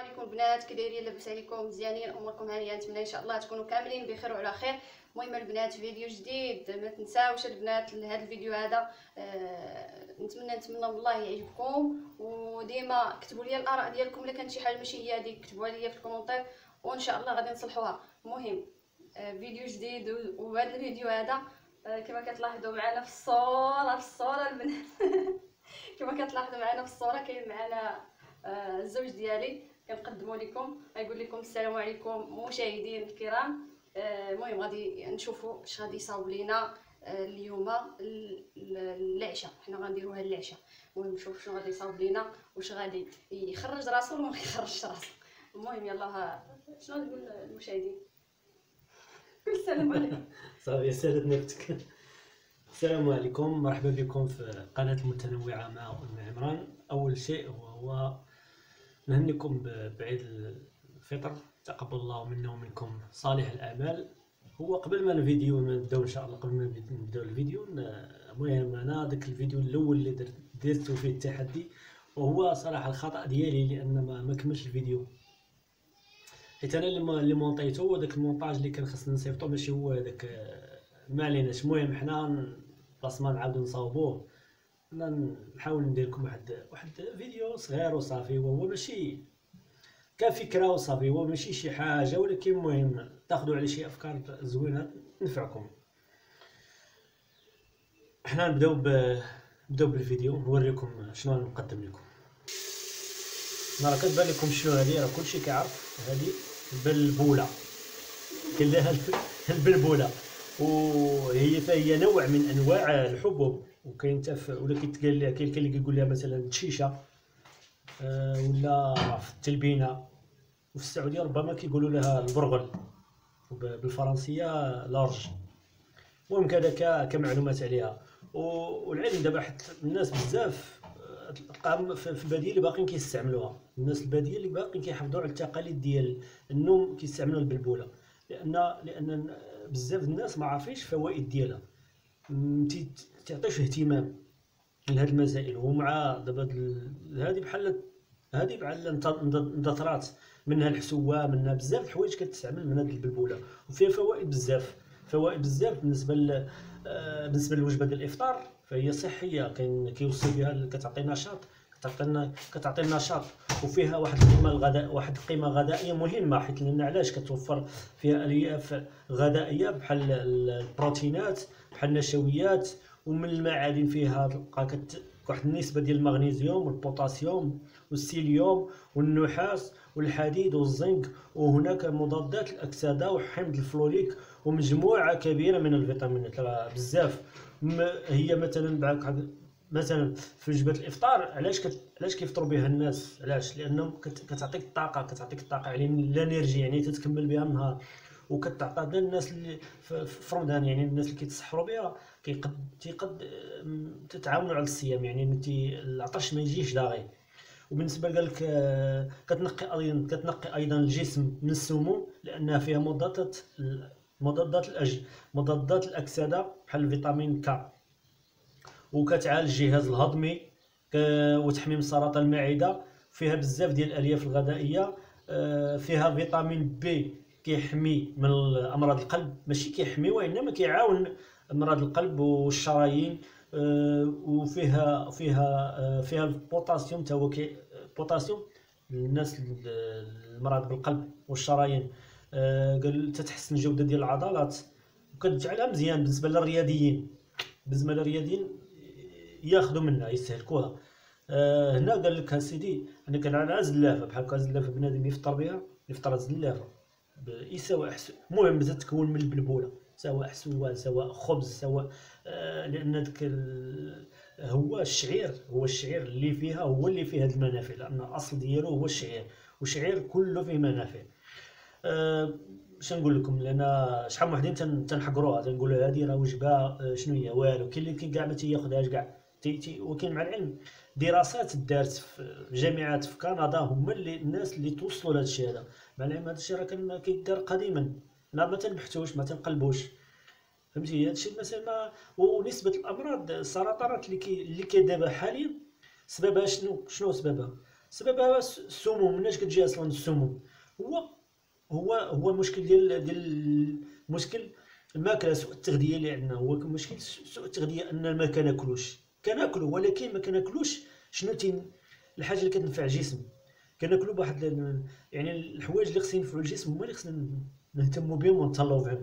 عليكم البنات، كي دايرين؟ لاباس عليكم؟ مزيانين؟ اموركم هانيه؟ نتمنى ان شاء الله تكونوا كاملين بخير وعلى خير. المهم البنات، فيديو جديد، ما تنساوش البنات لهذا الفيديو هذا. نتمنى من الله يعجبكم، وديما كتبوا لي الاراء ديالكم. الا كانت شي حاجه ماشي هي هذيك كتبوها لي في الكومونتير وان شاء الله غادي نصلحوها. المهم فيديو جديد، وهذا الفيديو هذا كما كتلاحظوا معنا في الصوره البنات كما كتلاحظوا معنا في الصوره كاين معنا الزوج ديالي. كنقدموا لكم، غايقول لكم السلام عليكم مشاهدين الكرام. المهم غادي نشوفوا اش غادي يصاوب لينا اليوم العشاء. حنا غنديروها العشاء. المهم نشوف شنو غادي يصاوب لينا، واش غادي يخرج راسو ولا ما يخرجش راسو. المهم يلا، شنو نقول للمشاهدين؟ قول السلام عليكم. صافي سالت نفسك. السلام عليكم، مرحبا بكم في قناة المتنوعة مع أم عمران. أول شيء هو نهنيكم بعيد الفطر، تقبل الله منا ومنكم صالح الأعمال. هو قبل ما الفيديو نبداو إن شاء الله، قبل ما نبداو الفيديو، المهم أنا داك الفيديو الأول اللي درتو فيه التحدي، وهو صراحة الخطأ ديالي لأن ما كملش الفيديو، حيت أنا اللي مونطيتو وداك المونطاج اللي كان خصني نصيفطو ماشي هو هذاك. ما عليناش. المهم حنا بلاص ما نعاودو نصاوبوه، نحاول ندير لكم واحد فيديو صغير وصافي، وهو ماشي كفكره وصافي، هو ماشي شي حاجه، ولكن المهم تاخذوا عليه شي افكار زوينه تنفعكم. حنا نبداو بالفيديو، نوريكم شنو نقدم لكم. راه كتبان لكم شنو هذه، راه كلشي كيعرف هذه البلبوله، كاين لها البلبوله، فهي نوع من انواع الحبوب، وكاين ولا كيتقال لها، كاين اللي كيقول لها مثلا التشيشه، ولا في التلبينه، وفي السعوديه ربما كيقولوا لها البرغل، بالفرنسيه لارج. المهم كذا كمعلومات عليها. والعلم دابا حتى الناس بزاف في الباديه اللي باقيين كيستعملوها، الناس الباديه اللي باقيين كيحافظوا على التقاليد ديال النوم كيستعملوا البلبوله، لان بزاف الناس ما عارفينش الفوائد ديالها، تعطيش اهتمام لهاد المسائل. ومع دابا هذه بحال اندثرات، منها الحسوه، منها بزاف الحوايج كتستعمل من هاد البلبوله، وفيها فوائد بزاف بالنسبه للوجبه ديال الافطار، فهي صحيه. كيوصي بها، كتعطي نشاط، وفيها واحد القيمه غذائيه مهمه، حيت لان علاش كتوفر فيها الياف غذائيه بحال البروتينات، بحال النشويات، ومن المعادن فيها تلقى واحد النسبه ديال المغنيسيوم والبوتاسيوم والسيليوم والنحاس والحديد والزنك، وهناك مضادات الاكسده وحمض الفلوريك، ومجموعه كبيره من الفيتامينات بزاف. هي مثلا في وجبه الافطار، علاش كيفطروا بها الناس؟ علاش؟ لانه كتعطيك الطاقه يعني الانرجي، يعني تتكمل بها النهار، وكتعطى للناس اللي في رمضان، يعني الناس اللي كيتسحروا بها قد تتعاونوا على الصيام، يعني العطش ما يجيش داغي. وبالنسبه لك كتنقي ايضا الجسم من السموم، لانها فيها مضادات الاكسده بحال الفيتامين ك، وكتعالج الجهاز الهضمي، وتحمي من سرطان المعده. فيها بزاف ديال الالياف الغذائيه، فيها فيتامين بي كيحمي من امراض القلب، ماشي كيحمي وانما كيعاون امراض القلب والشرايين. وفيها البوتاسيوم، تا هو البوتاسيوم للناس المرض بالقلب والشرايين، قال تتحسن الجوده ديال العضلات، وكتجعلها مزيان بالنسبه للرياضيين ياخذوا منها يستهلكوها. هنا قال لك اسيدي انا كنعرف زلافه، بحال هكا زلافه بنادم يفطر بها، يفطر زلافه سواء المهم تتكون من البلبوله، سواء حسوه سواء خبز سواء لان داك هو الشعير اللي فيها، هو اللي فيه هاد المنافع، لان الاصل ديالو هو الشعير، والشعير كله فيه منافع. باش نقول لكم، لان شحال من وحدين تنحقروها، تنقولوا هذه راه وجبه شنو هي، والو. كاين اللي كاع ما تياخذهاش كاع، وكاين مع العلم دراسات دارت في جامعات في كندا، هما الناس اللي توصلوا لهذا الشيء هذا. مع العلم هذا الشيء راه كان كيدار قديما، لا ما تنبحثوش ما تنقلبوش، فهمتي؟ هذا الشيء مثلا. ونسبه الامراض السرطانات اللي كاين دابا حاليا، سببها شنو سببها؟ سببها السموم. مناش كتجي اصلا السموم؟ هو المشكل ديال المشكل الماكله، سوء التغذيه اللي عندنا. هو المشكل سوء التغذيه، ان ما كناكلوش، كناكلو ولكن ما كناكلوش شنو الحاجه اللي كتنفع الجسم. كناكلو بواحد يعني الحوايج اللي خصنا ينفعوا الجسم هما اللي خصنا نهتموا بهم ونتهلاو بهم.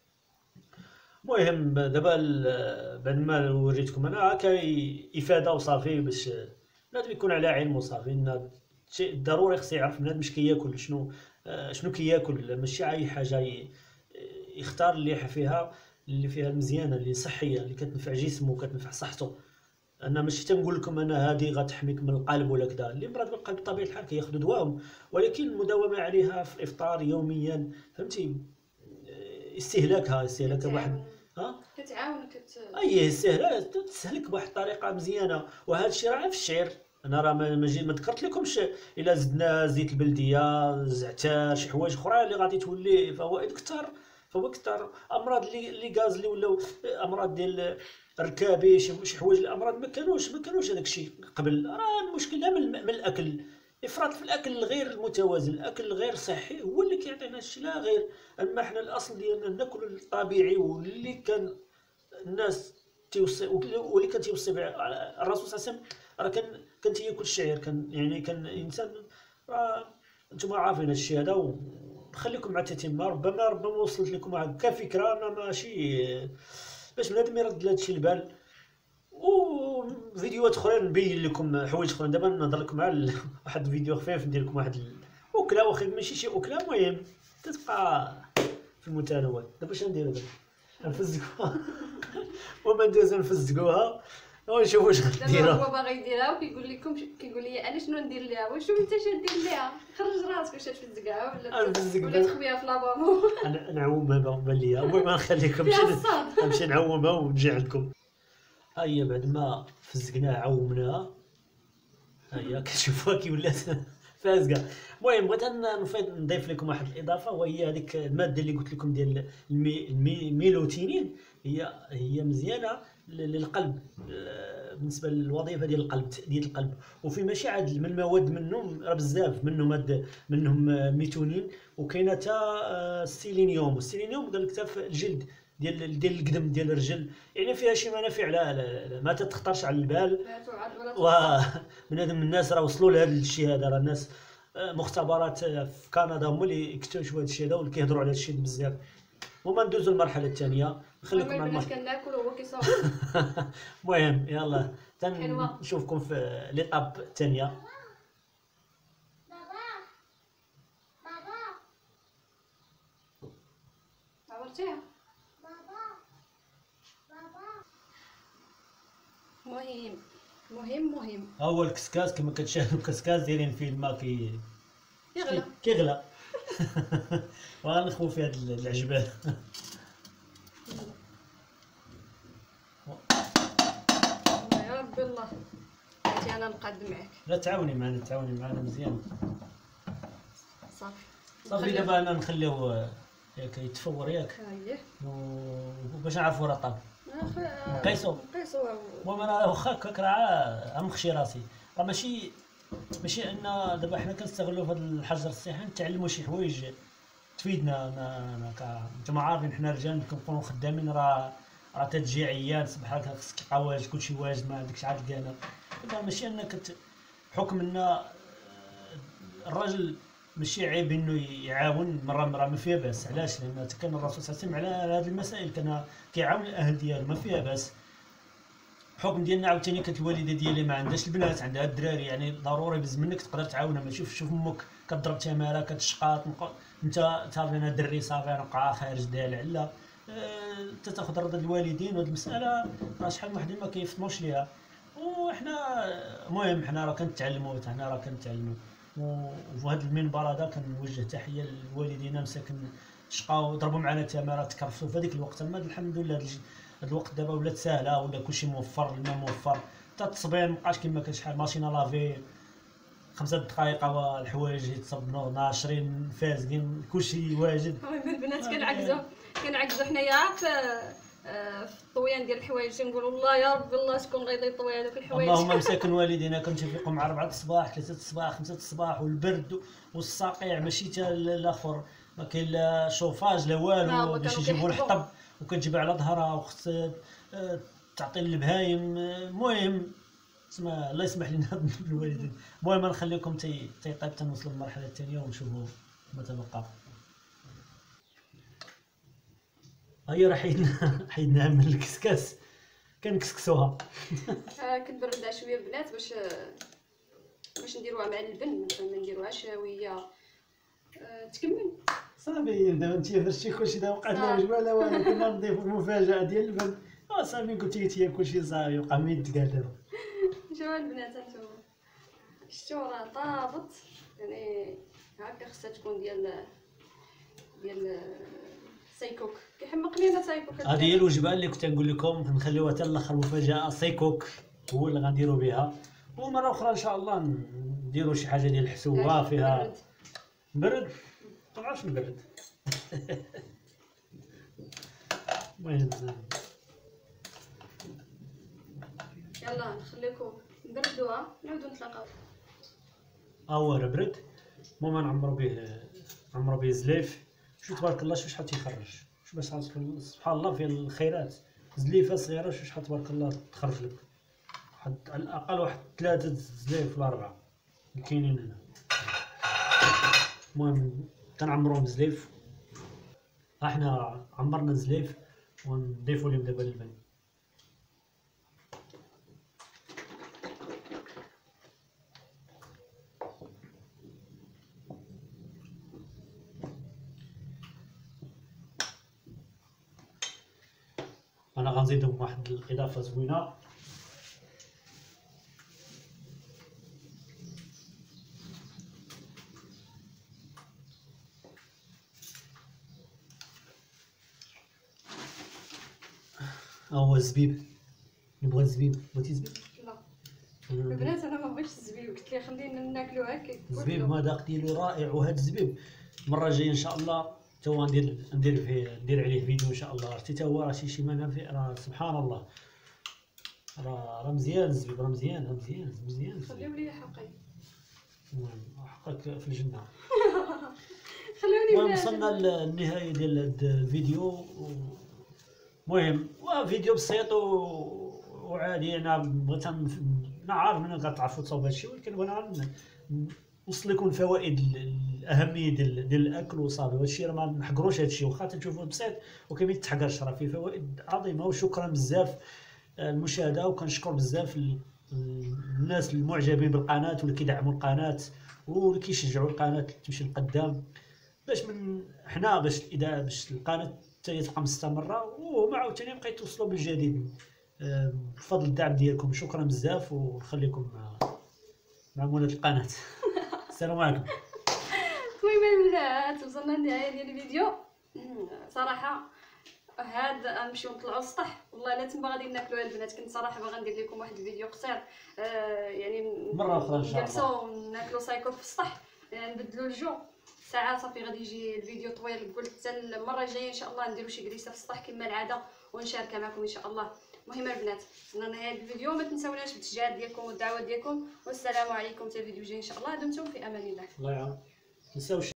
المهم دابا بعد ما وريتكم انا هكا افاده وصافي، باش بنادم يكون على علم وصافي. ان شيء ضروري خصو يعرف بنادم اش كياكل، شنو كياكل، ماشي اي حاجه يختار اللي فيها المزيانه، اللي صحيه، اللي كتنفع جسمه وكتنفع صحته. انا ماشي تنقول لكم انا هذه غتحميك من القلب ولا كذا. اللي مرض بالقلب بطبيعه الحال كياخذوا دواهم، ولكن المداومه عليها في الافطار يوميا، فهمتي، استهلاكها واحد كتعاون اي تسهلك بواحد الطريقه مزيانه. وهذا الشيء راه في الشعير. انا راه ما ذكرت لكمش الا زدنا زيت البلديه، زعتر، شي حوايج اخرى اللي غادي تولي فوائد كثر. امراض اللي غاز اللي ولاو امراض ديال الركابي، شي حوايج الامراض ما كانوش هذاك الشيء قبل. راه المشكل من الاكل، افراط في الاكل الغير المتوازن، الاكل الغير صحي هو اللي كيعطينا الشيء، لا غير. اما حنا الاصل ديالنا ناكل الطبيعي، واللي كان الناس تيوصي واللي كان تيوصي الرسول صلى الله عليه وسلم. راه كان تياكل الشعير، كان انسان. راه انتم عارفين هذا الشيء هذا. وخليكم مع التتمه. ربما وصلت لكم هكا فكره، انا ماشي باش بنادم يرد لهذا الشيء البال. وفيديوهات اخرين نبين لكم حوايج اخرين. دابا نهضر لكم على واحد الفيديو خفيف، ندير لكم واحد الاكله، واخا ماشي شي اكله، المهم تتبقى في المتناول. دابا اش نديرو؟ دابا نفزقوها وما ندوزو نفزقوها ونشوفوا واش غديروا. دابا هو باغي يديرها كيقول لي انا شنو ندير ليها. واش انت اش دير ليها؟ خرج راسك واش تفزقها ولا تخبيها في لابابو. انا نعومها بان ليا. المهم ما نخليكمش، نمشي نعومها ونجي عندكم. ها هي بعد ما فزقناها عومناها، ها هي كتشوفوها كي ولات فازقه. المهم بغيت نضيف لكم واحد الاضافه، وهي هذيك الماده اللي قلت لكم ديال الميلوتينين. هي مزيانه للقلب، بالنسبه للوظيفه ديال القلب، تأدية القلب. وفي ماشي عاد من المواد منهم راه بزاف منهم ميتونين، وكاينه حتى السيلينيوم. والسيلينيوم قال لك حتى في الجلد ديال القدم ديال الرجل، يعني فيها شي منافع لا ما تخطرش على البال. وبنادم الناس راه وصلوا لهذا الشيء هذا. راه الناس مختبرات في كندا هما اللي اكتشفوا هذا الشيء هذا، واللي كيهضروا على هذا الشيء بزاف. وما ندوزو المرحله الثانيه، نخليكم مع المرحله كناكل وهو كيصور. المهم يلا نشوفكم في ليطاب الثانيه. عبرتيها مهم. ها هو الكسكاس كما كتشاهدوا، الكسكاس دايرين فيه الماء كيغلى وغنخوي في هاد العجبان. يا ربي الله بغيتي انا نقاد معاك. لا تعاوني معنا مزيان. صافي دابا انا نخليوه ياك يتفور ياك، وباش نعرفوا راه طاب نقيسو. المهم انا واخا هكاك راه غنخشي راسي. راه ماشي ان دابا حنا كنستغلوا في هذا الحجر الصحي نتعلموا شي حوايج تفيدنا. نتوما عارفين حنا رجال كنكونوا خدامين، راه تتجي عيان صباحك خصك قواج كلشي واجد، ما عندكش عاد الكانه. دابا ماشي انك بحكم ان الراجل ماشي عيب انه يعاون مره ما فيها باس. علاش؟ لان كان الرسول صلى الله عليه وسلم على هذه المسائل كان كيعاون الاهل ديالو، ما فيها باس. الحكم ديالنا عاوتاني كانت الوالده ديالي ما عندهاش البنات، عندها الدراري، يعني ضروري بز منك تقدر تعاونها. ما شوف امك كضرب تماره كتشقاط، انت صافي انا دري صافي انا نبقى خارج دالع. لا انت تاخذ رضا الوالدين. وهذه المساله راه شحال من وحدين ما كيفطنوش ليها. وحنا المهم حنا راه كنتعلموا، وفي هذا المنبر هذا كنوجه تحيه للوالدين مساكن شقاو ضربوا معنا تمارات تكرفسوا في هذيك الوقت. اما الحمد لله هذا الوقت دابا ولات ساهله، ولا كلشي موفر، الماء موفر، حتى التصبير مابقاش كما كان شحال. ماشينه لافي 5 دقائق والحوايج يتصبنوا ناشرين فازقين كلشي واجد. المهم البنات كنعكزوا حنايا في الطويان ديال الحوايج تنقولوا الله يا ربي الله شكون غيضي يطوي هذوك الحوايج. اللهم مساكن والدينا كنتفيقوا مع 4 الصباح 3 الصباح 5 الصباح والبرد والصقيع ماشي حتى الاخر ما كاين لا شوفاج لا والو باش يجيبوا الحطب وكتجيب على ظهرها وخص تعطي البهايم. المهم اسمع الله يسمح لنا الوالدين. المهم نخليكم تيطيب تنوصلوا للمرحله الثانيه ونشوفوا ما تبقى. هيا راه حيدنا من الكسكاس كنكسكسوها. كنبردها شويه البنات باش نديروها مع اللبن، ما نديروهاش وهي تكمل صافي. دابا انت درتي كلشي، دابا وقعت لها وجبه لا والو. كنا نضيفوا المفاجاه ديال اللبن صافي قلتي هي كلشي صافي وقع مين تقال دابا. شوفوا البنات هانتوما شتو راه طابت، يعني هكا خصها تكون ديال سايكوك. كيحمقني انا سايكوك. هذه هي الوجبه اللي كنت نقول لكم نخليوها حتى الاخر مفاجاه. سايكوك هو اللي غنديروا بها، ومره اخرى ان شاء الله نديروا شي حاجه ديال الحسوه فيها برد. ما عرفتش نبرد. المهم يلا نخليكم نبردوها نعاودو نتلاقاو. هو راه برد. المهم نعمرو به زليف. شو تبارك الله شو شحال تيخرج. شو بس سبحان الله في الخيرات. زليفه صغيره شو شحال تبارك الله تخرج لك. على الاقل واحد 3 زليف ولا 4 كاينين هنا. المهم كنعمروهم بزليف. احنا عمرنا الزليف ونضيفوا لهم دابا اللبن. انا غنزيدهم واحد الاضافه زوينه. هو الزبيب. نبغى الزبيب. بغيتي زبيب؟ لا البنات انا ما بغيتش الزبيب، قلت لي خلينا ناكلو هكا. الزبيب مذاق ديالو رائع. وهذا الزبيب المره الجايه ان شاء الله تا هو ندير عليه فيديو ان شاء الله. عرفتي تا هو راه شي منافع راه سبحان الله. راه مزيان الزبيب. راه مزيان. خليو لي حقي. المهم حقك في الجنه. خلوني. المهم وصلنا للنهايه ديال الفيديو. المهم فيديو بسيط وعادي. انا بغيت عارف من كتعرفوا تصاوب هادشي، ولكن بغينا نوصل لكم الفوائد الاهميه ديال الاكل وصافي. هادشي راه ما نحقروش هادشي واخا تشوفوه بسيط وكما يتحقرش، راه فيه فوائد عظيمه. وشكرا بزاف المشاهده، وكنشكر بزاف الناس المعجبين بالقناه واللي كيدعموا القناه واللي كيشجعوا القناه تمشي لقدام باش باش القناه تبقى مستمره، وهما عاوتاني بقى يتوصلوا بالجديد بفضل الدعم ديالكم. شكرا بزاف ونخليكم مع مولات القناه. السلام عليكم. المهم البنات وصلنا للنهايه ديال الفيديو. صراحه غنمشيو نطلعوا السطح. والله لا تما غادي ناكلوها البنات. كنت صراحه باغا ندير لكم واحد الفيديو قصير يعني مره اخرى ان شاء الله نجلسوا ناكلوا سايكوك في السطح، يعني نبدلوا الجو ساعه صافي. غادي يجي الفيديو طويل. قلت حتى المره الجايه ان شاء الله نديروا شي جلسه في السطح كما العاده ونشاركها معكم ان شاء الله. المهم البنات وصلنا لنهايه الفيديو. ما تنساوناش بالتشجيعات ديالكم والدعوات ديالكم، والسلام عليكم. حتى الفيديو الجاي ان شاء الله. دمتم في امان الله. الله يعاون. تنساوش